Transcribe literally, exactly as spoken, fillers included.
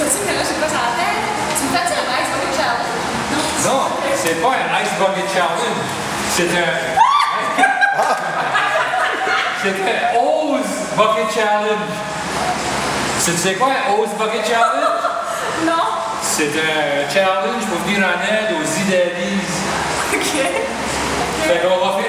aussi, mais là, j'ai pas sur la tête. Tu me fais-tu un Ice Bucket Challenge? Non, c'est pas un Ice Bucket Challenge. C'est un... c'est un Hose Bucket Challenge. C'est quoi un Hose Bucket Challenge? Non. C'est un challenge pour venir en aide aux idéalistes. OK. Fait qu'on va faire